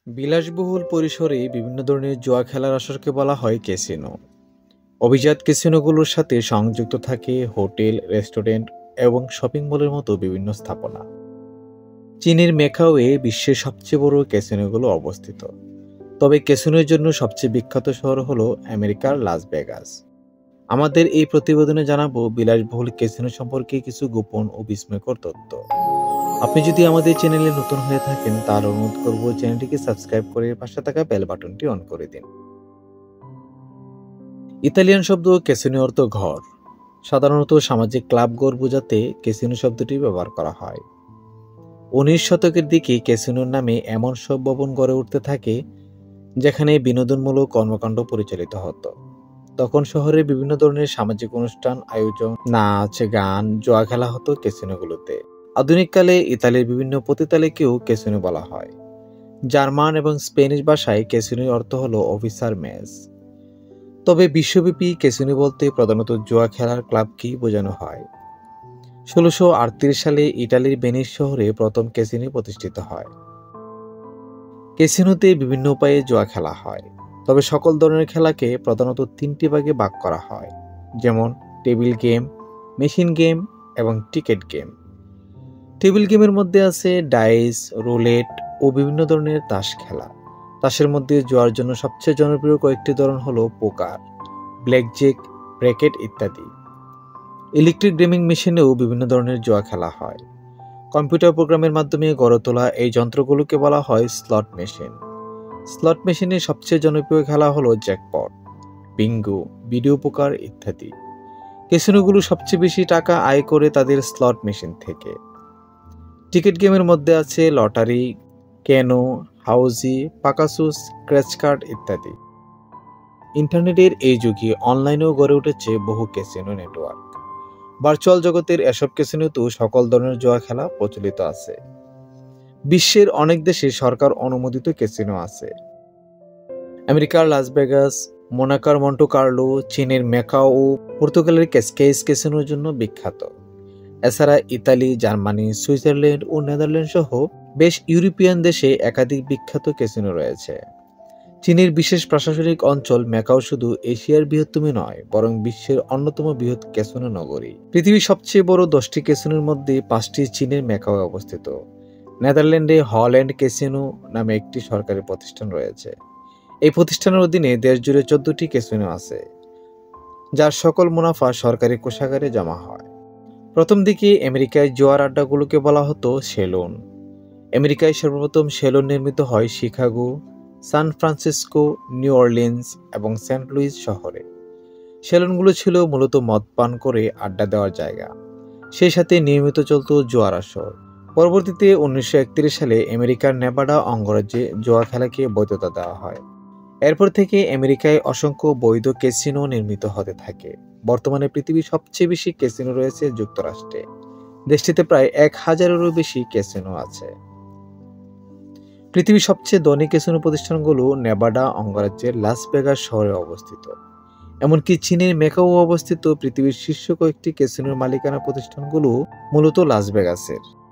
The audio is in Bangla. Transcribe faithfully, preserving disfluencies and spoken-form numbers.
বিলাসবহুল পরিসরে বিভিন্ন ধরনের জুয়া খেলার আসরকে বলা হয় ক্যাসিনো। অভিজাত ক্যাসিনোগুলোর সাথে সংযুক্ত থাকে হোটেল, রেস্টুরেন্ট এবং শপিং মলের মতো বিভিন্ন স্থাপনা। চীনের ম্যাকাওয়ে বিশ্বের সবচেয়ে বড় ক্যাসিনোগুলো অবস্থিত। তবে ক্যাসিনোর জন্য সবচেয়ে বিখ্যাত শহর হলো আমেরিকার লাস ভেগাস। আমাদের এই প্রতিবেদনে জানাবো বিলাসবহুল ক্যাসিনো সম্পর্কে কিছু গোপন ও বিস্ময়কর তথ্য। আপনি যদি আমাদের চ্যানেলে নতুন হয়ে থাকেন তাহলে অনুরোধ করব চ্যানেলটিকে সাবস্ক্রাইব করে পাশে থাকা বেল বাটনটি অন করে দিন। ইতালিয়ান শব্দ ক্যাসিনো অর্থ ঘর। সাধারণত সামাজিক ক্লাব ঘর বোঝাতে ক্যাসিনো শব্দটি ব্যবহার করা হয়। উনিশ শতকের দিকে ক্যাসিনোর নামে এমন সব ভবন গড়ে উঠতে থাকে যেখানে বিনোদনমূলক কর্মকাণ্ড পরিচালিত হতো। তখন শহরের বিভিন্ন ধরনের সামাজিক অনুষ্ঠান, আয়োজন, নাচ, গান, জুয়া খেলা হতো ক্যাসিনোগুলোতে। আধুনিককালে ইতালির বিভিন্ন পতিতালয়কেও ক্যাসিনো বলা হয়। জার্মান এবং স্পেনিশ ভাষায় ক্যাসিনোর অর্থ হলো অফিসার মেস। তবে বিশ্বব্যাপী ক্যাসিনো বলতে প্রধানত জুয়া খেলার ক্লাবকেই বোঝানো হয়। ষোলোশো আটত্রিশ সালে ইটালির ভেনিস শহরে প্রথম ক্যাসিনো প্রতিষ্ঠিত হয়। ক্যাসিনোতে বিভিন্ন উপায়ে জুয়া খেলা হয়, তবে সকল ধরনের খেলাকে প্রধানত তিনটি ভাগে ভাগ করা হয়, যেমন টেবিল গেম, মেশিন গেম এবং টিকেট গেম। টেবিল গেমের মধ্যে আছে ডাইস, রুলেট ও বিভিন্ন ধরনের তাস খেলা। তাসের মধ্যে জুয়ার জন্য সবচেয়ে জনপ্রিয় কয়েকটি ধরন হলো পোকার, ব্ল্যাকজ্যাক, ব্র্যাকেট ইত্যাদি। ইলেকট্রিক গেমিং মেশিনেও বিভিন্ন ধরনের জুয়া খেলা হয়। কম্পিউটার প্রোগ্রামের মাধ্যমে গড়ে তোলা এই যন্ত্রগুলোকে বলা হয় স্লট মেশিন। স্লট মেশিনের সবচেয়ে জনপ্রিয় খেলা হলো জ্যাকপট, বিঙ্গো, ভিডিও পোকার ইত্যাদি। ক্যাসিনোগুলো সবচেয়ে বেশি টাকা আয় করে তাদের স্লট মেশিন থেকে। টিকিট গেমের মধ্যে আছে লটারি, ক্যানো, হাউজি, পাকাসুস, স্ক্র্যাচ কার্ড ইত্যাদি। ইন্টারনেটের এই যুগে অনলাইনেও গড়ে উঠেছে বহু ক্যাসিনো নেটওয়ার্ক। ভার্চুয়াল জগতের এসব ক্যাসিনোতেও সকল ধরনের জুয়া খেলা প্রচলিত আছে। বিশ্বের অনেক দেশে সরকার অনুমোদিত ক্যাসিনো আছে। আমেরিকার লাস ভেগাস, মোনাকোর মন্টে কার্লো, চীনের ম্যাকাও ও পর্তুগালের ক্যাসকেইস ক্যাসিনোর জন্য বিখ্যাত। এছাড়া ইতালি, জার্মানি, সুইজারল্যান্ড ও নেদারল্যান্ড সহ বেশ ইউরোপিয়ান দেশে একাধিক বিখ্যাত ক্যাসিনো রয়েছে। চীনের বিশেষ প্রশাসনিক অঞ্চল ম্যাকাও শুধু এশিয়ার বৃহত্তম নয়, বরং বিশ্বের অন্যতম বৃহৎ ক্যাসিনো নগরী। পৃথিবীর সবচেয়ে বড় দশটি ক্যাসিনোর মধ্যে পাঁচটি চীনের ম্যাকাও অবস্থিত। নেদারল্যান্ডে হল্যান্ড ক্যাসিনো নামে একটি সরকারি প্রতিষ্ঠান রয়েছে। এই প্রতিষ্ঠানের অধীনে দেশ জুড়ে চোদ্দটি ক্যাসিনো আছে, যার সকল মুনাফা সরকারি কোষাগারে জমা হয়। প্রথম দিকে আমেরিকায় জুয়ার আড্ডাগুলোকে বলা হতো সেলুন। আমেরিকায় সর্বপ্রথম সেলুন নির্মিত হয় Chicago, San Francisco, New Orleans এবং সেন্ট লুইস শহরে। সেলুনগুলো ছিল মূলত মদ পান করে আড্ডা দেওয়ার জায়গা। সেই সাথে নিয়মিত চলত জুয়ার আসর। পরবর্তীতে উনিশশো একত্রিশ সালে আমেরিকার নেভাডা অঙ্গরাজ্যে জুয়া খেলাকে বৈধতা দেওয়া হয়। এরপর থেকে আমেরিকায় অসংখ্য বৈধ ক্যাসিনো নির্মিত হতে থাকে। বর্তমানে পৃথিবীর সবচেয়ে বেশি ক্যাসিনো রয়েছে যুক্তরাষ্ট্রে। দেশটিতে প্রায় এক হাজারেরও বেশি ক্যাসিনো আছে। পৃথিবীর সবচেয়ে ধনী ক্যাসিনো প্রতিষ্ঠানগুলো নেভাডা অঙ্গরাজ্যের লাস ভেগাস শহরে অবস্থিত। এমনকি চীনের ম্যাকাও অবস্থিত পৃথিবীর শীর্ষ কয়েকটি ক্যাসিনোর মালিকানা প্রতিষ্ঠানগুলো মূলত লাস ভেগাসের।